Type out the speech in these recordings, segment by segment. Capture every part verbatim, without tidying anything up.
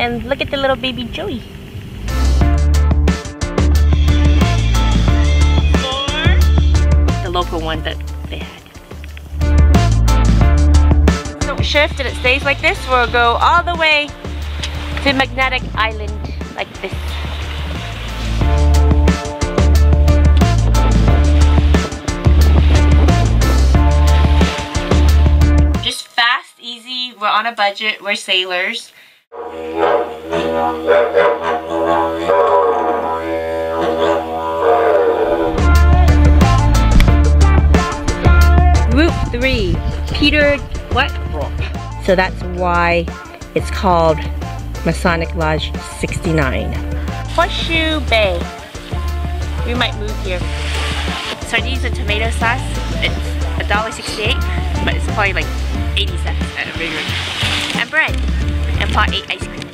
And look at the little baby Joey. Or the local one that they had. Don't shift and it stays like this. We'll go all the way to Magnetic Island like this. Just fast, easy. We're on a budget. We're sailors. Route three, Peter what? So that's why it's called Masonic Lodge sixty-nine. Horseshoe Bay. We might move here. Sardines and tomato sauce. It's a dollar sixty-eight, but it's probably like eighty cents at a big one. And bread. And pot eight ice cream.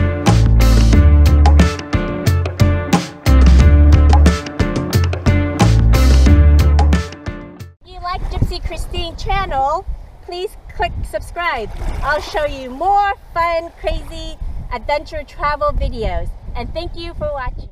If you like Gypsy Christine channel, please click subscribe. I'll show you more fun, crazy, adventure travel videos. And thank you for watching.